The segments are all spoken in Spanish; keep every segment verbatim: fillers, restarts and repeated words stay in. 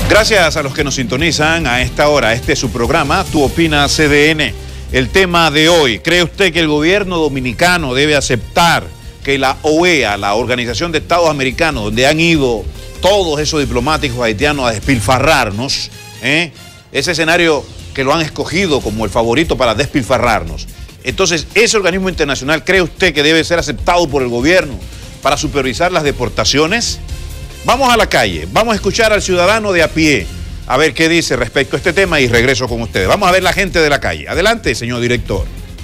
Gracias a los que nos sintonizan a esta hora. Este es su programa, Tu Opina C D N. El tema de hoy, ¿cree usted que el gobierno dominicano debe aceptar que la O E A, la Organización de Estados Americanos, donde han ido todos esos diplomáticos haitianos a despilfarrarnos, ¿eh? ese escenario que lo han escogido como el favorito para despilfarrarnos? Entonces, ese organismo internacional, ¿cree usted que debe ser aceptado por el gobierno para supervisar las deportaciones? Vamos a la calle, vamos a escuchar al ciudadano de a pie, a ver qué dice respecto a este tema y regreso con ustedes. Vamos a ver la gente de la calle. Adelante, señor director.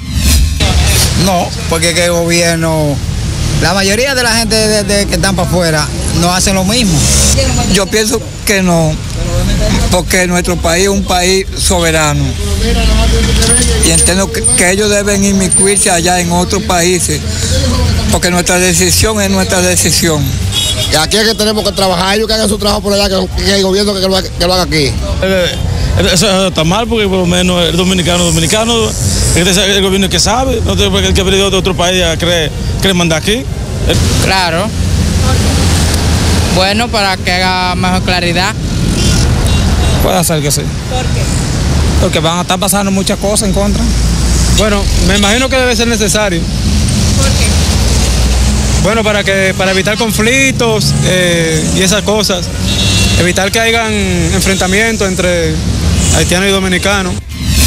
No, porque que el gobierno, la mayoría de la gente de, de, que están para afuera no hacen lo mismo. Yo pienso que no, porque nuestro país es un país soberano. Y entiendo que, que ellos deben inmiscuirse allá en otros países, porque nuestra decisión es nuestra decisión. Y aquí es que tenemos que trabajar, ellos que hagan su trabajo por allá, que, que el gobierno que, que, lo, que lo haga aquí. Eso está mal porque por lo menos el dominicano dominicano, el gobierno que sabe, no tiene porque el que ha venido de otro país cree, cree mandar aquí. Claro. Bueno, para que haga mejor claridad. Puede ser que sí. ¿Por qué? Porque van a estar pasando muchas cosas en contra. Bueno, me imagino que debe ser necesario. ¿Por qué? Bueno, para que para evitar conflictos eh, y esas cosas, evitar que hayan enfrentamientos entre haitianos y dominicanos.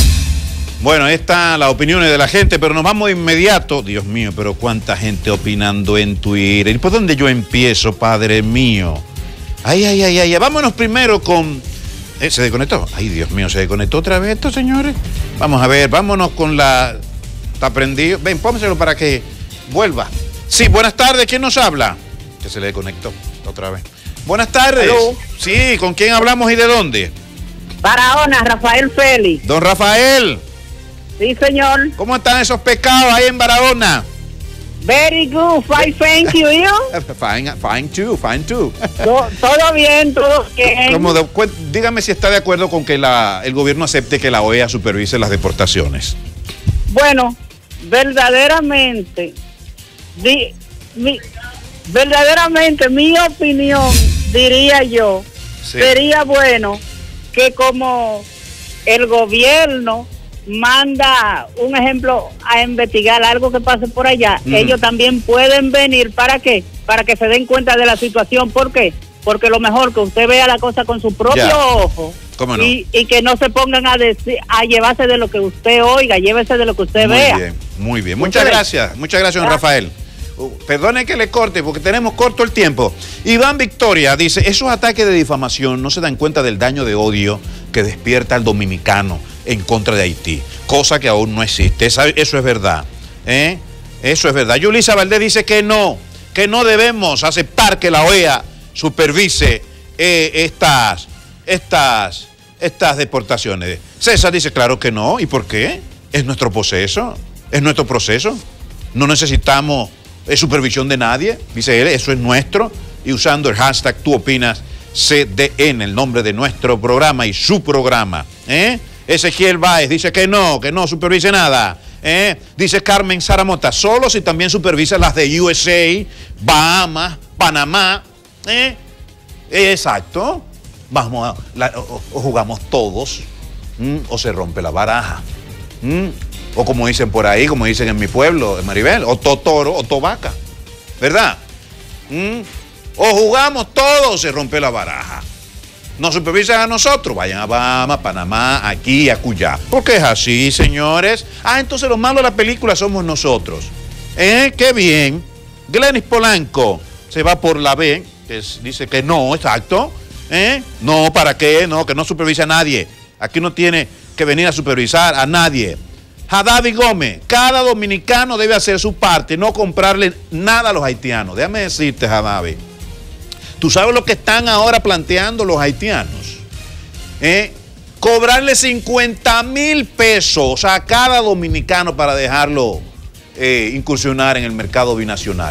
Bueno, ahí están las opiniones de la gente, pero nos vamos de inmediato. Dios mío, pero cuánta gente opinando en Twitter. ¿Y por dónde yo empiezo, padre mío? Ay, ay, ay, ay. Vámonos primero con... Eh, ¿Se desconectó? Ay, Dios mío, ¿se desconectó otra vez esto, señores? Vamos a ver, vámonos con la... ¿Está prendido? Ven, pónselo para que vuelva. Sí, buenas tardes, ¿quién nos habla? Que se le desconectó otra vez. Buenas tardes. Hello. Sí, ¿con quién hablamos y de dónde? Barahona, Rafael Félix. Don Rafael. Sí, señor. ¿Cómo están esos pescados ahí en Barahona? Very good, fine, thank you. ¿You? Fine, fine too, fine too. todo, todo bien, todo bien. Como de, dígame si está de acuerdo con que la, el gobierno acepte que la O E A supervise las deportaciones. Bueno, verdaderamente... Di, mi, verdaderamente mi opinión, diría yo, sí. Sería bueno que como el gobierno manda, un ejemplo, a investigar algo que pase por allá, mm. ellos también pueden venir. ¿Para qué? Para que se den cuenta de la situación. ¿Por qué? Porque lo mejor que usted vea la cosa con su propio ya. ojo. ¿Cómo no? y, y que no se pongan a decir, a llevarse de lo que usted oiga, llévese de lo que usted muy vea. Muy bien, muy bien. Muchas gracias, muchas gracias, don Rafael. Uh, perdone que le corte porque tenemos corto el tiempo. Iván Victoria dice, esos ataques de difamación no se dan cuenta del daño de odio que despierta el dominicano en contra de Haití, cosa que aún no existe. Esa, eso es verdad, ¿eh? Eso es verdad. Yulisa Valdés dice que no, que no debemos aceptar que la O E A supervise eh, estas, estas, estas deportaciones. César dice, claro que no. ¿Y por qué? Es nuestro proceso, es nuestro proceso. No necesitamos eh, supervisión de nadie, dice él, eso es nuestro. Y usando el hashtag Tú Opinas C D N, el nombre de nuestro programa y su programa. ¿eh? Ezequiel Báez dice que no, que no supervise nada. ¿eh? Dice Carmen Zaramota, solo si también supervisa las de U S A, Bahamas, Panamá. ¿eh? Exacto. Vamos a, la, o, o jugamos todos, ¿m? o se rompe la baraja. ¿m? O como dicen por ahí, como dicen en mi pueblo, en Maribel, o totoro o tobaca. ¿Verdad? ¿m? O jugamos todos o se rompe la baraja. Nos supervisan a nosotros, vayan a Bahamas, Panamá, aquí, acullá. Porque es así, señores. Ah, entonces los malos de la película somos nosotros. ¿Eh? Qué bien. Glenis Polanco se va por la B, que es, dice que no, exacto. ¿Eh? No, ¿para qué? No, que no supervisa a nadie. Aquí no tiene que venir a supervisar a nadie. Hadavi Gómez, cada dominicano debe hacer su parte, no comprarle nada a los haitianos. Déjame decirte, Hadavi. ¿Tú sabes lo que están ahora planteando los haitianos? ¿Eh? Cobrarle cincuenta mil pesos a cada dominicano para dejarlo eh, incursionar en el mercado binacional.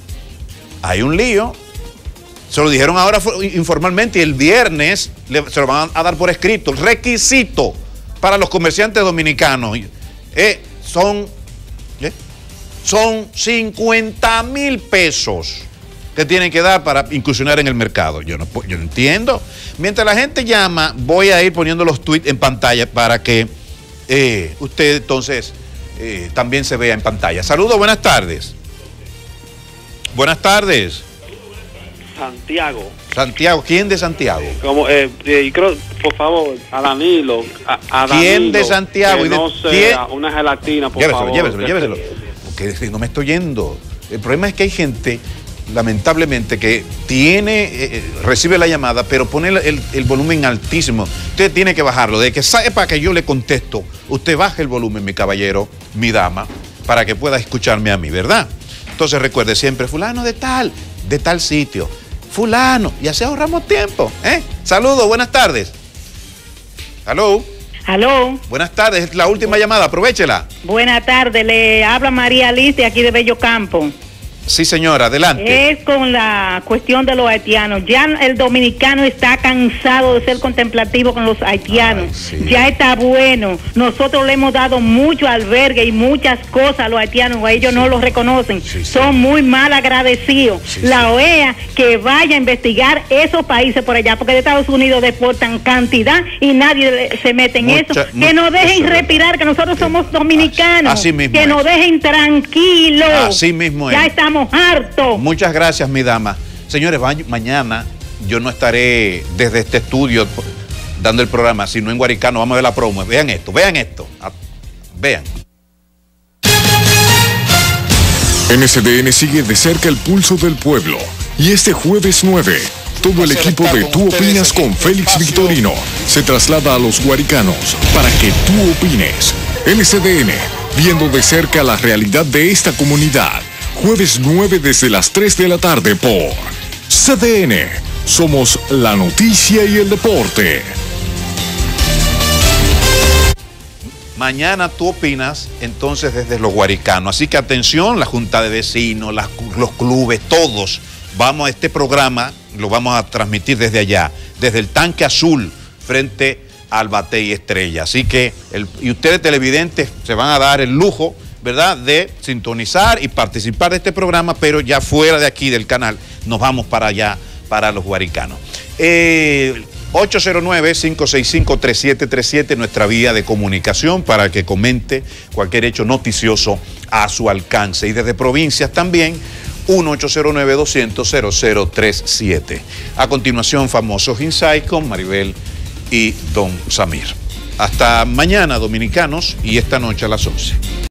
Hay un lío. Se lo dijeron ahora informalmente y el viernes le, se lo van a dar por escrito. El requisito para los comerciantes dominicanos eh, son, eh, son cincuenta mil pesos. que tienen que dar para incursionar en el mercado. Yo no, yo no entiendo. Mientras la gente llama, voy a ir poniendo los tweets en pantalla para que eh, usted entonces eh, también se vea en pantalla. Saludos, buenas tardes. Buenas tardes. Santiago. Santiago, ¿quién de Santiago? Como, eh, eh, creo, por favor, a Danilo. A, a Danilo, ¿quién de Santiago? Que no sea ¿quién? Una gelatina, por lléveselo, favor. Lléveselo, lléveselo, porque no me estoy yendo. El problema es que hay gente, lamentablemente, que tiene, eh, recibe la llamada, pero pone el, el, el volumen altísimo. Usted tiene que bajarlo. De que sepa que yo le contesto, usted baje el volumen, mi caballero, mi dama, para que pueda escucharme a mí, ¿verdad? Entonces recuerde siempre, fulano de tal, de tal sitio, fulano, y así ahorramos tiempo, ¿eh? Saludos, buenas tardes. Aló. Aló. Buenas tardes, es la última llamada, aprovechela. Buenas tardes, le habla María Liz de aquí de Bello Campo. Sí, señora, adelante. Es con la cuestión de los haitianos. Ya el dominicano está cansado de ser contemplativo con los haitianos. Ay, sí. Ya está bueno. Nosotros le hemos dado mucho albergue y muchas cosas a los haitianos. A ellos sí. no los reconocen. Sí, sí. Son muy mal agradecidos. Sí, la O E A que vaya a investigar esos países por allá, porque de Estados Unidos deportan cantidad y nadie se mete en mucha, eso. Que nos dejen respirar, que nosotros sí. somos dominicanos. Así mismo que es. Nos dejen tranquilos. Así mismo es. Ya estamos hartos. Muchas gracias, mi dama. Señores, mañana yo no estaré desde este estudio dando el programa, sino en Guaricano. Vamos a ver la promo. Vean esto, vean esto. Vean. N S D N sigue de cerca el pulso del pueblo. Y este jueves nueve, todo el equipo de Tú Opinas con Félix Victorino se traslada a los Guaricanos para que tú opines. N S D N, viendo de cerca la realidad de esta comunidad. Jueves nueve desde las tres de la tarde por C D N. Somos la noticia y el deporte. Mañana Tú Opinas entonces desde los Guaricanos. Así que atención, la Junta de Vecinos, las, los clubes, todos. Vamos a este programa, lo vamos a transmitir desde allá, desde el Tanque Azul, frente al Batey Estrella. Así que, el, y ustedes televidentes se van a dar el lujo, ¿verdad?, de sintonizar y participar de este programa, pero ya fuera de aquí del canal, nos vamos para allá, para los Guaricanos. Eh, ocho cero nueve, cinco seis cinco, tres siete tres siete, nuestra vía de comunicación para que comente cualquier hecho noticioso a su alcance. Y desde provincias también, uno ocho cero nueve, doscientos, cero cero tres siete. A continuación, Famosos Insight con Maribel y Don Samir. Hasta mañana, dominicanos, y esta noche a las once.